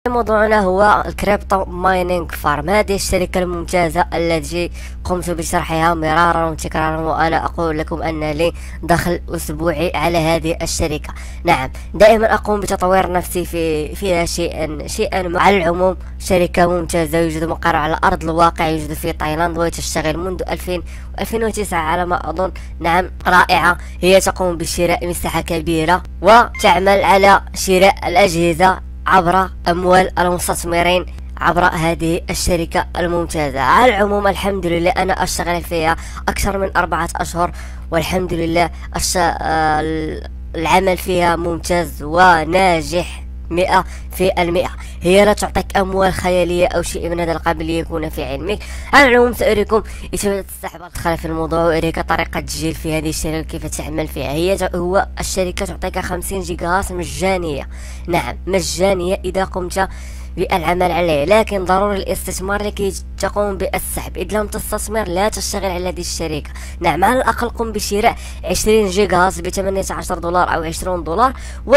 موضوعنا هو الكريبتو مايننج فارم. هذه الشركة الممتازة التي قمت بشرحها مرارا وتكرارا، وأنا أقول لكم أن لي دخل أسبوعي على هذه الشركة. نعم، دائما أقوم بتطوير نفسي فيها شيئا. على العموم شركة ممتازة، يوجد مقر على أرض الواقع، يوجد في تايلاند، وتشتغل منذ 2009 على ما أظن. نعم، رائعة. هي تقوم بشراء مساحة كبيرة وتعمل على شراء الأجهزة عبر أموال المستثمرين عبر هذه الشركة الممتازة. على العموم الحمد لله أنا أشتغل فيها أكثر من 4 أشهر، والحمد لله العمل فيها ممتاز وناجح 100%. هي لا تعطيك أموال خيالية أو شيء من هذا القبيل ليكون في علمك. على العموم سأريكم إثبات السحب الدخل في الموضوع، وأريك طريقة تسجيل في هذه الشركة كيف تعمل فيها. هو الشركة تعطيك 50 جيجا هاش مجانية. نعم، مجانية إذا قمت بالعمل عليه، لكن ضروري الاستثمار لكي تقوم بالسحب. إذا لم تستثمر لا تشتغل على هذه الشركة. نعم، على الأقل قم بشراء 20 جيجا ب 18 دولار أو 20 دولار،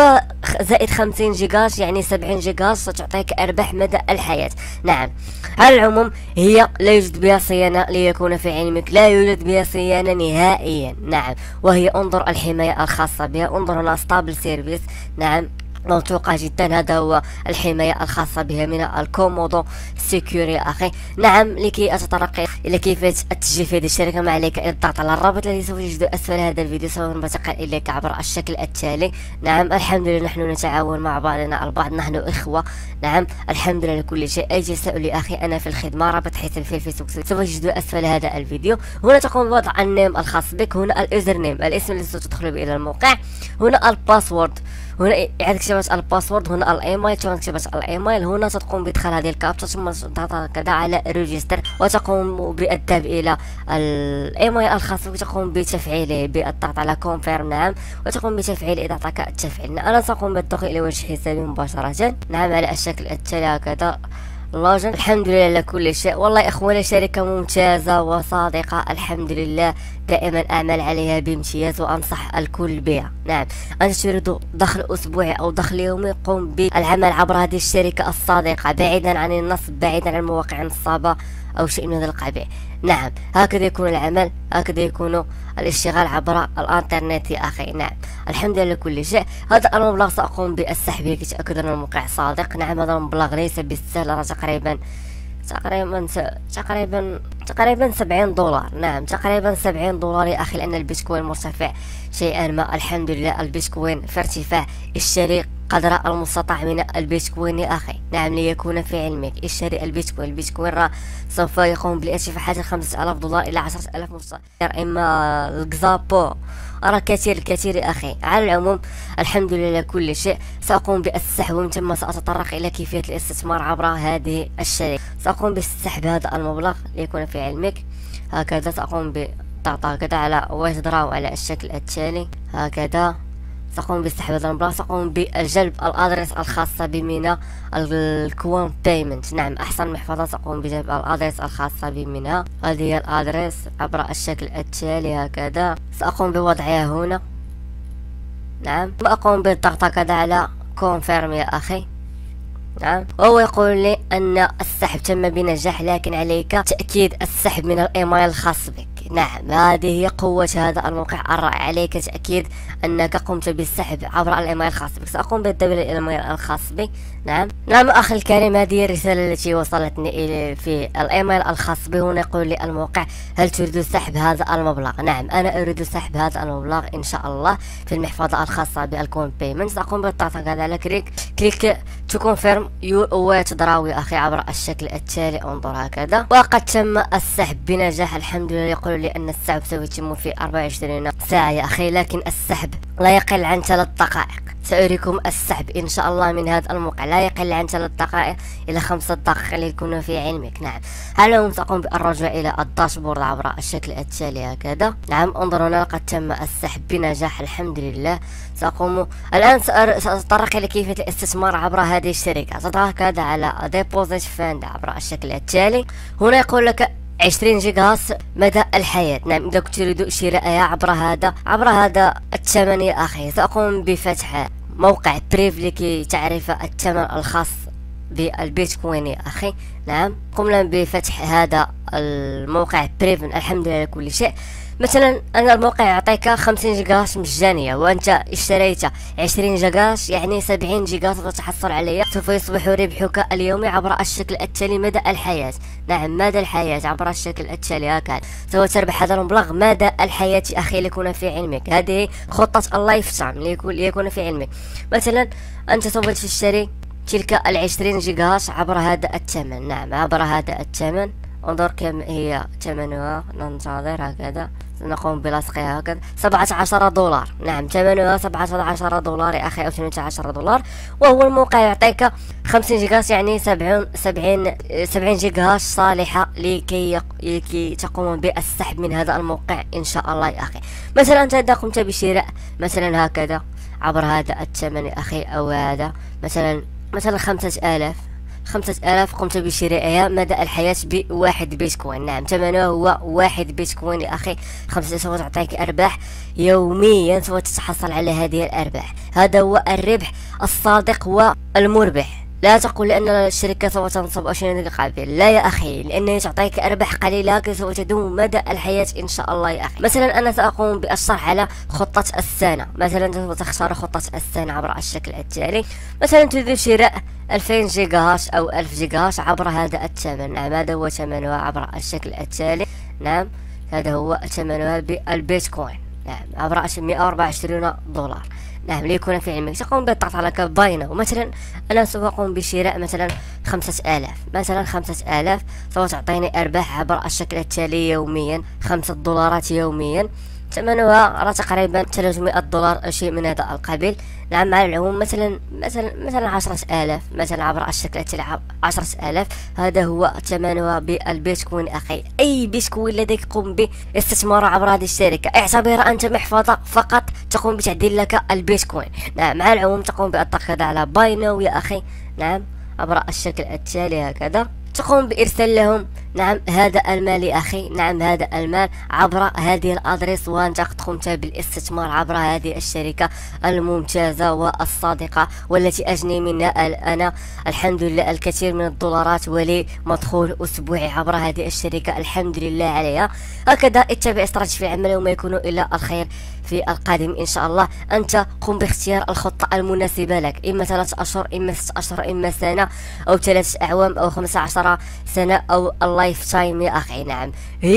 وزائد 50 جيجا يعني 70 جيجا ستعطيك أرباح مدى الحياة. نعم، على العموم هي لا يوجد بها صيانة ليكون في علمك، لا يوجد بها صيانة نهائيا. نعم، وهي انظر الحماية الخاصة بها، انظر هنا ستابل سيرفيس. نعم، موثوقة جدا. هذا هو الحماية الخاصة بها من الكومودو سيكوري أخي. نعم، لكي أتطرق إلى كيفية التسجيل في هذه الشركة ما عليك إلا الضغط على الرابط الذي سوف تجد أسفل هذا الفيديو، سوف ننتقل إليك عبر الشكل التالي. نعم، الحمد لله نحن نتعاون مع بعضنا البعض، نحن إخوة. نعم، الحمد لله لكل شيء. أي تساؤل أخي أنا في الخدمة، رابط حسابي في الفيسبوك سوف تجد أسفل هذا الفيديو. هنا تقوم بوضع النيم الخاص بك، هنا اليوزر نيم الاسم الذي ستدخل به إلى الموقع، هنا الباسورد، هنا إعادة كتابة الباسورد، هنا الإيميل، ثم كتابة الإيميل. هنا تقوم بإدخال هذه الكابتشا، ثم تضغط كذا على ريجستر، وتقوم بالذهاب إلى الإيميل الخاص بك، تقوم بتفعيله بالضغط على كونفيرم. نعم، وتقوم بتفعيله إذا أعطاك التفعيل. أنا سأقوم بالدخول إلى وجه حسابي مباشرة. نعم، على الشكل التالي هكذا لوجن. الحمد لله على كل شيء. والله إخواني شركة ممتازة وصادقة، الحمد لله دائما أعمل عليها بامتياز وأنصح الكل بها. نعم، أنت تريد دخل أسبوعي أو دخل يومي، قم بالعمل عبر هذه الشركة الصادقة، بعيدا عن النصب، بعيدا عن المواقع النصابة أو شيء من هذا القبيل. نعم، هكذا يكون العمل، هكذا يكون الاشتغال عبر الانترنت يا أخي. نعم، الحمد لله كل شيء. هذا المبلغ سأقوم بالسحب لكي تأكد أن الموقع صادق. نعم، هذا المبلغ ليس بالسهل، تقريبا 70 دولار. نعم، تقريبا 70 دولار يا أخي، لأن البيتكوين مرتفع شيئا ما. الحمد لله البيتكوين في ارتفاع. اشتري قدر المستطاع من البيتكوين يا أخي. نعم، ليكون في علمك، اشتري البيتكوين. البيتكوين راه سوف يقوم بالارتفاع حتى 5000 دولار إلى 10000 مستوى. إما الكزابو راه كثير يا أخي. على العموم الحمد لله كل شيء. سأقوم بالسحب، ومن ثم سأتطرق إلى كيفية الاستثمار عبر هذه الشركة. سأقوم بالسحب هذا المبلغ ليكون في علمك. هكذا سأقوم بضغط هكذا على ويثدراو على الشكل التالي هكذا. سأقوم بسحب هذا المبلغ، سأقوم بالجلب الأدرس الخاصة بمنى الكوان بايمنت. نعم، أحسن محفظة. سأقوم بجلب الأدرس الخاصة بمنى، هذه هي الأدرس عبر الشكل التالي هكذا. سأقوم بوضعها هنا. نعم، وأقوم بالضغط هكذا على كونفيرم يا أخي. نعم، وهو يقول لي أن السحب تم بنجاح، لكن عليك تأكيد السحب من الإيميل الخاص بك. نعم، هذه هي قوة هذا الموقع الرائع. عليك تأكيد أنك قمت بالسحب عبر الإيميل الخاص بك. سأقوم بالذهاب إلى الإيميل الخاص بي. نعم أخي الكريم، هذه الرسالة التي وصلتني إلى في الإيميل الخاص بي. هنا يقول لي الموقع: هل تريد سحب هذا المبلغ؟ نعم، أنا أريد سحب هذا المبلغ إن شاء الله في المحفظة الخاصة بالكون بايمنت. سأقوم بالضغط هذا على كليك تو كونفيرم يور ويثدراو يا أخي عبر الشكل التالي. انظر هكذا، وقد تم السحب بنجاح الحمد لله. يقول لي أن السحب سوف يتم في 24 ساعة يا أخي، لكن السحب لا يقل عن 3 دقائق. سأريكم السحب إن شاء الله من هذا الموقع، لا يقل عن 3 دقائق إلى 5 دقائق ليكون في علمك. نعم، هل تقوم بالرجوع إلى الداشبورد عبر الشكل التالي هكذا. نعم، انظروا هنا قد تم السحب بنجاح الحمد لله. سأقوم الآن سأتطرق إلى كيفية الاستثمار عبر هذه الشركة. تضغط هذا على ديبوزيت فاند عبر الشكل التالي. هنا يقول لك 20 جيجا مدى الحياة. نعم، إذا كنت تريد شرائها عبر هذا الثمن يا أخي. سأقوم بفتح موقع بريف لكي تعرف الثمن الخاص بالبيتكوين يا أخي. نعم قمنا بفتح هذا الموقع بريفن الحمد لله لكل شيء. مثلا أنا الموقع يعطيك 50 جيجاش مجانية، وأنت اشتريت 20 جيجاش يعني 70 جيجا سوف تحصل عليها. سوف يصبح ربحك اليومي عبر الشكل التالي مدى الحياة. نعم مدى الحياة عبر الشكل التالي هكذا سوف تربح هذا المبلغ مدى الحياة أخي ليكون في علمك. هذه خطة اللايف تايم ليكون في علمك. مثلا أنت سوف تشتري تلك 20 جيجاش عبر هذا الثمن. نعم عبر هذا الثمن، انظر كم هي ثمنها، ننتظر هكذا نقوم بلصقها هكذا 17 دولار. نعم ثمنها 17 دولار يا أخي أو 18 دولار. وهو الموقع يعطيك 50 جيجاش يعني 70 جيجاش صالحة لكي تقوم بالسحب من هذا الموقع إن شاء الله يا أخي. مثلا أنت إذا قمت بشراء مثلا هكذا عبر هذا الثمن يا أخي، أو هذا مثلا 5000 قمت بشرائها مدى الحياة بواحد بيتكوين. نعم ثمنه هو 1 بيتكوين يا أخي. 5 سوف تعطيك أرباح يوميا، سوف تتحصل على هذه الأرباح. هذا هو الربح الصادق والمربح. لا تقول لأن الشركة سوف تنصب أو شيء قابل، لا يا أخي، لأنها تعطيك أرباح قليلة لكن سوف تدوم مدى الحياة إن شاء الله يا أخي. مثلا أنا سأقوم بالشرح على خطة السنة. مثلا سوف تختار خطة السنة عبر الشكل التالي. مثلا تريد شراء 2000 جيجاهاش أو 1000 جيجاهاش عبر هذا الثمن. نعم هذا هو ثمنها عبر الشكل التالي. نعم هذا هو ثمنها بالبيتكوين. نعم عبر 124 دولار. نعم ليكون في علمك تقوم بالضغط على باينه. ومثلا أنا سوف أقوم بشراء مثلا 5000. مثلا 5000 سوف تعطيني أرباح عبر الشكل التالي يوميا 5 دولارات يوميا. ثمنها راه تقريبا 300 دولار أو شيء من هذا القبيل. نعم على العموم مثلا 10000 مثلا عبر الشكل التالي 10000. هذا هو ثمنها بالبيتكوين أخي. أي بيتكوين لديك قم باستثماره عبر هذه الشركة، اعتبرها أنت محفظة فقط تقوم بتعديل لك البيتكوين. نعم على العموم تقوم بالضغط على باينو يا أخي. نعم عبر الشكل التالي هكذا تقوم بإرسال لهم نعم هذا المال يا أخي. نعم هذا المال عبر هذه الأدرس، وأنت قد قمت بالاستثمار عبر هذه الشركة الممتازة والصادقة والتي أجني منها أنا الحمد لله الكثير من الدولارات، ولي مدخول أسبوعي عبر هذه الشركة الحمد لله عليها. هكذا اتبع استراتيجية العمل وما يكون إلا الخير في القادم إن شاء الله. أنت قم باختيار الخطة المناسبة لك، إما 3 أشهر إما 6 أشهر إما سنة أو 3 أعوام أو 15 سنة أو اللايف تايم يا أخي. نعم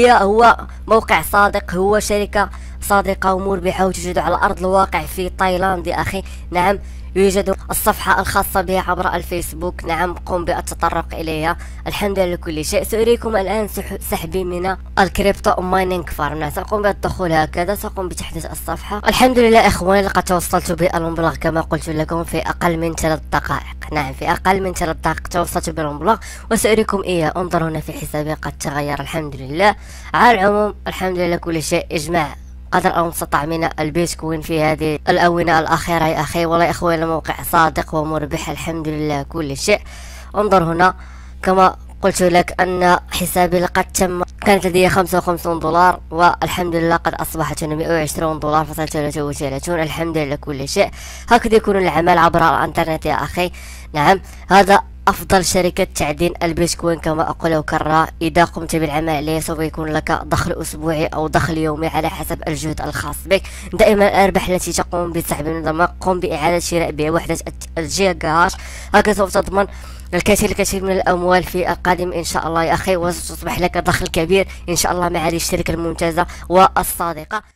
هو موقع صادق، هو شركة صادقة ومربحة وتوجد على أرض الواقع في تايلاند يا أخي. نعم يوجد الصفحة الخاصة بها عبر الفيسبوك. نعم قم بالتطرق إليها الحمد لله لكل شيء. سأريكم الآن سحبي من الكريبتو مايننج فارم. نعم سأقوم بالدخول هكذا، سأقوم بتحديث الصفحة. الحمد لله إخواني لقد توصلت بالمبلغ كما قلت لكم في أقل من 3 دقائق. نعم في أقل من 3 دقائق توصلت بالمبلغ وسأريكم إياه. انظر هنا في حسابي قد تغير الحمد لله. على العموم الحمد لله كل شيء. اجمع قدر المستطاع من البيتكوين في هذه الآونة الأخيرة يا أخي. والله يا إخواني الموقع صادق ومربح الحمد لله كل شيء. انظر هنا كما قلت لك أن حسابي لقد تم، كانت لدي 55 دولار والحمد لله قد أصبحت 120 دولار فاصل 33 الحمد لله كل شيء. هكذا يكون العمل عبر الانترنت يا أخي. نعم هذا أفضل شركة تعدين البيتكوين كما أقول وكرر. إذا قمت بالعمل عليه سوف يكون لك دخل أسبوعي أو دخل يومي على حسب الجهد الخاص بك. دائما الأرباح التي تقوم بسحب النظام قم بإعادة شراء بوحدة الجيجاهاش. هكذا سوف تضمن الكثير من الأموال في القادم إن شاء الله يا أخي، وستصبح لك دخل كبير إن شاء الله مع هذه الشركة الممتازة والصادقة.